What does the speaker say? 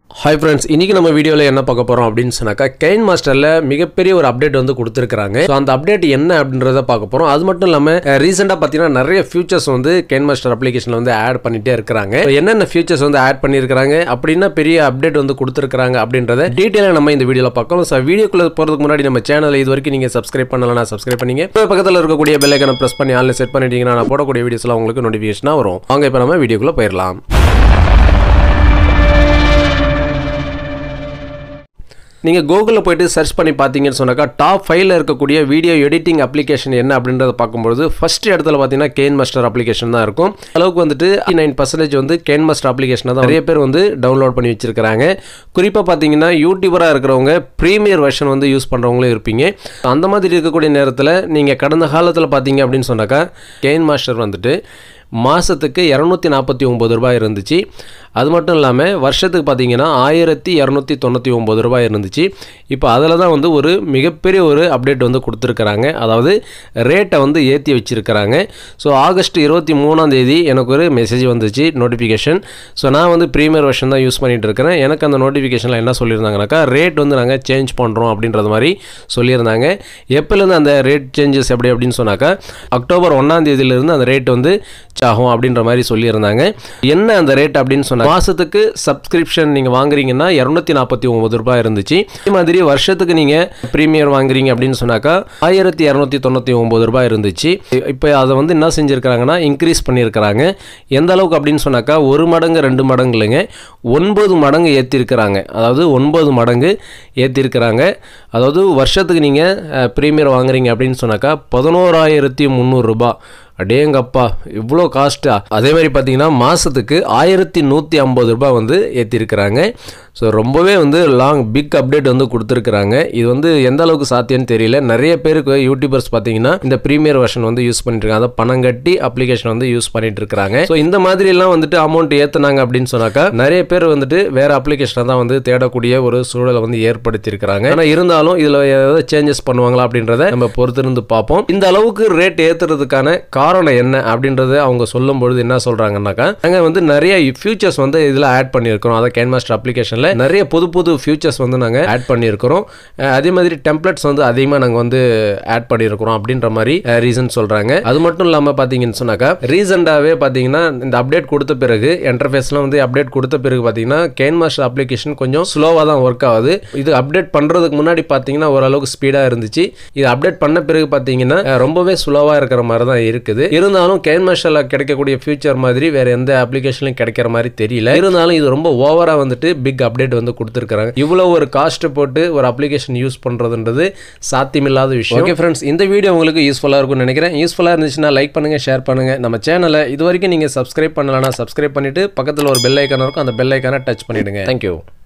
Hi friends, இன்னைக்கு நம்ம வீடியோல என்ன பார்க்க போறோம் அப்படினு சொன்னாக்கா Kinemasterல மிகப்பெரிய ஒரு அப்டேட் வந்து கொடுத்திருக்காங்க. சோ அந்த அப்டேட் என்ன அப்படின்றத பார்க்க போறோம். அது மட்டும் இல்லாம ரீசன்ட்டா பாத்தீங்கன்னா நிறைய ஃபீச்சர்ஸ் வந்து Kinemaster அப்ளிகேஷன்ல வந்து ஆட் பண்ணிட்டே இருக்காங்க. என்னென்ன ஃபீச்சர்ஸ் வந்து ஆட் பண்ணிருக்காங்க அப்படினா பெரிய அப்டேட் வந்து கொடுத்திருக்காங்க அப்படின்றத டீடைலா நம்ம இந்த வீடியோல பார்க்கலாம். சோ வீடியோக்குள்ள போறதுக்கு முன்னாடி நம்ம சேனலை இதுவரைக்கும் நீங்க Subscribe பண்ணலனா Subscribe பண்ணீங்க. பக்கத்துல இருக்கக்கூடிய பெல் ஐகானை பிரஸ் பண்ணி ஆல்ல செட் பண்ணிட்டீங்கன்னா நான் போடக்கூடிய வீடியோஸ்லாம் உங்களுக்கு நோட்டிஃபிகேஷனா வரும். வாங்க இப்போ நம்ம வீடியோக்குள்ள போயிரலாம். நீங்க கூகுள்ல போய்ட்டு சர்ச் பண்ணி பாத்தீங்கன்னு சொன்னாக்கா டாப் 5ல இருக்கக்கூடிய வீடியோ எடிட்டிங் அப்ளிகேஷன் என்ன அப்படின்றத பாக்கும்போது ஃபர்ஸ்ட் இடத்துல பாத்தீங்கன்னா Kinemaster அப்ளிகேஷன் தான் இருக்கும். அளவுக்கு வந்துட்டு 99% வந்து Kinemaster அப்ளிகேஷனை தான் நிறைய பேர் வந்து டவுன்லோட் பண்ணி வச்சிருக்காங்க. குறிப்பா பாத்தீங்கன்னா யூடியூபரா இருக்கிறவங்க பிரீமியர் வெர்ஷன் வந்து யூஸ் பண்றவங்களும் இருப்பீங்க. அந்த மாதிரி இருக்கக்கூடிய நேரத்துல நீங்க கடந்த காலத்துல பாத்தீங்க அப்படினு சொன்னாக்கா Kinemaster வந்துட்டு மாசத்துக்கு 249 ரூபாய் இருந்துச்சு. அது மட்டும் இல்லாம வருஷத்துக்கு பாத்தீங்கன்னா 1299 ரூபாய் இருந்துச்சு. இப்போ அதல தான் வந்து ஒரு மிகப்பெரிய ஒரு அப்டேட் வந்து கொடுத்திருக்காங்க. அதாவது ரேட்டை வந்து ஏத்தி வச்சிருக்காங்க. சோ ஆகஸ்ட் 23ஆம் தேதி எனக்கு ஒரு மெசேஜ் வந்துச்சு நோட்டிஃபிகேஷன். சோ நான் வந்து பிரீமியர் வெர்ஷன் தான் யூஸ் பண்ணிட்டு இருக்கேன். எனக்கு அந்த நோட்டிஃபிகேஷன்ல என்ன சொல்லிருந்தாங்கனாக்கா ரேட் வந்து நாங்க சேஞ்ச் பண்றோம் அப்படின்றது மாதிரி சொல்லிருந்தாங்க. எப்பல இருந்து அந்த ரேட் சேஞ்சஸ் எப்படி அப்படினு சொன்னாக்கா அக்டோபர் 1ஆம் தேதியில இருந்து அந்த ரேட் வந்து ஆகும் அப்படின்ற மாதிரி சொல்லியிருந்தாங்க. என்ன அந்த ரேட் அப்படின்னு சொன்னா மாசத்துக்கு சப்ஸ்கிரிப்ஷன் நீங்க வாங்குறீங்கன்னா 249 ரூபாய் இருந்துச்சு. அதே மாதிரி வருஷத்துக்கு நீங்க பிரீமியர் வாங்குறீங்க அப்படின்னு சொன்னாக்கா 1299 ரூபாய் இருந்துச்சு. இப்போ அதை வந்து என்ன செஞ்சிருக்காங்கன்னா இன்க்ரீஸ் பண்ணியிருக்காங்க. எந்த அளவுக்கு அப்படின்னு சொன்னாக்கா 1 மடங்கு 2 மடங்கு இல்லைங்க, 9 மடங்கு ஏற்றிருக்கிறாங்க. அதாவது 9 மடங்கு ஏற்றிருக்கிறாங்க. அதாவது வருஷத்துக்கு நீங்க பிரீமியர் வாங்குறீங்க அப்படின்னு சொன்னாக்கா 11,300 ரூபாய். அடேங்கப்பா இவ்வளோ காஸ்ட்டா. அதே மாதிரி பார்த்தீங்கன்னா மாதத்துக்கு 1150 ரூபாய் வந்து ஏற்றிருக்கிறாங்க. ஸோ ரொம்பவே வந்து பிக் அப்டேட் வந்து கொடுத்துருக்குறாங்க. இது வந்து எந்த அளவுக்கு சாத்தியம்னு தெரியல. நிறைய பேருக்கு யூடியூபர்ஸ் பார்த்தீங்கன்னா இந்த ப்ரீமியர் வெர்ஷன் வந்து யூஸ் பண்ணிட்டு இருக்காங்க. அதை பணம் கட்டி அப்ளிகேஷன் வந்து யூஸ் பண்ணிட்டு இருக்காங்க. ஸோ இந்த மாதிரி எல்லாம் வந்துட்டு அமௌண்ட் ஏற்றுனாங்க அப்படின்னு சொன்னாக்கா நிறைய பேர் வந்துட்டு வேற அப்ளிகேஷனை தான் வந்து தேடக்கூடிய ஒரு சூழலை வந்து ஏற்படுத்தி இருக்கிறாங்க. ஆனால் இருந்தாலும் இதில் ஏதாவது சேஞ்சஸ் பண்ணுவாங்களா அப்படின்றத நம்ம பொறுத்திருந்து பார்ப்போம். இந்த அளவுக்கு ரேட் ஏற்றுறதுக்கான காரணம் என்ன அப்படின்றது அவங்க சொல்லும் பொழுது என்ன சொல்றாங்கன்னாக்கா நாங்க வந்து நிறைய ஃபியூச்சர்ஸ் வந்து இதுல ஆட் பண்ணியிருக்கிறோம். அதை Kinemaster அப்ளிகேஷன்ல நிறைய புது ஃபியூச்சர்ஸ் வந்து நாங்க ஆட் பண்ணியிருக்கிறோம். அதே மாதிரி டெம்ப்ளேட்ஸ் வந்து அதிகமாக நாங்க வந்து ஆட் பண்ணியிருக்கிறோம் அப்படின்ற மாதிரி ரீசன் சொல்றாங்க. அது மட்டும் இல்லாம பாத்தீங்கன்னு சொன்னாக்கா ரீசெண்டாவே பாத்தீங்கன்னா இந்த அப்டேட் கொடுத்த பிறகு இன்டர்ஃபேஸ்ல வந்து அப்டேட் கொடுத்த பிறகு பாத்தீங்கன்னா Kinemaster அப்ளிகேஷன் கொஞ்சம் ஸ்லோவா தான் ஒர்க் ஆகுது. இது அப்டேட் பண்றதுக்கு முன்னாடி பாத்தீங்கன்னா ஓரளவுக்கு ஸ்பீடா இருந்துச்சு. இது அப்டேட் பண்ண பிறகு பாத்தீங்கன்னா ரொம்பவே ஸ்லோவா இருக்கிற மாதிரி தான் இருக்குது. இருந்தாலும் Kinemasterல கிடைக்கக்கூடிய ஃபியூச்சர் மாதிரி வேற எந்த அப்ளிகேஷன்லயும் கிடைக்கிற மாதிரி தெரியல. இருந்தாலும் இது ரொம்ப ஓவரா வந்துட்டு பிக் அப்டேட் வந்து கொடுத்திருக்காங்க. இவ்வளவு ஒரு காஸ்ட் போட்டு ஒரு அப்ளிகேஷன் யூஸ் பண்றதுன்றது சாத்தியமில்லாத விஷயம். ஓகே फ्रेंड्स, இந்த வீடியோ உங்களுக்கு யூஸ்ஃபுல்லா இருக்கும்னு நினைக்கிறேன். யூஸ்ஃபுல்லா இருந்துச்சுன்னா லைக் பண்ணுங்க, ஷேர் பண்ணுங்க. நம்ம சேனலை இதுவரைக்கும் நீங்க Subscribe பண்ணலனா Subscribe பண்ணிட்டு பக்கத்துல ஒரு பெல் ஐகான் இருக்கும். அந்த பெல் ஐகானை டச் பண்ணிடுங்க. Thank you.